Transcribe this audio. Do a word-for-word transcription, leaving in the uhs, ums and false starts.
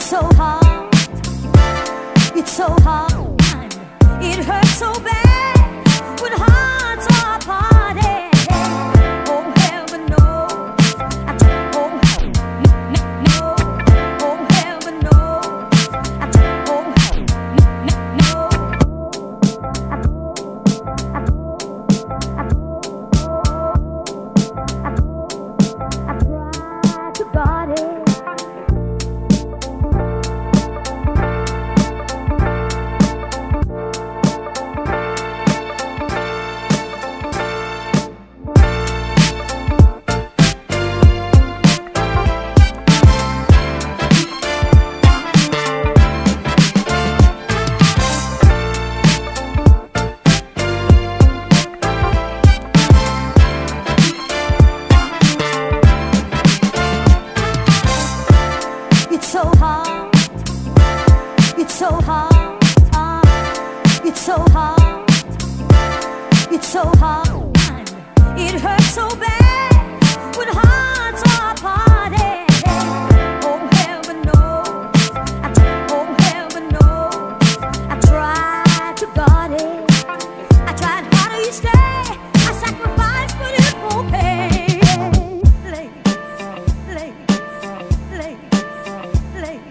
so hard, it's so hard, it hurts so bad when hearts are parted. Oh heaven knows, I oh no, no, oh heaven knows, I oh no, no, I tried to guard it. It's so hard, it's so hard, it's so hard, it's so hard, it hurts so bad when hearts are parted. Oh heaven knows, I oh heaven knows, I tried to guard it, I tried harder each day, I sacrificed but it won't pay. Ladies, ladies, ladies, ladies.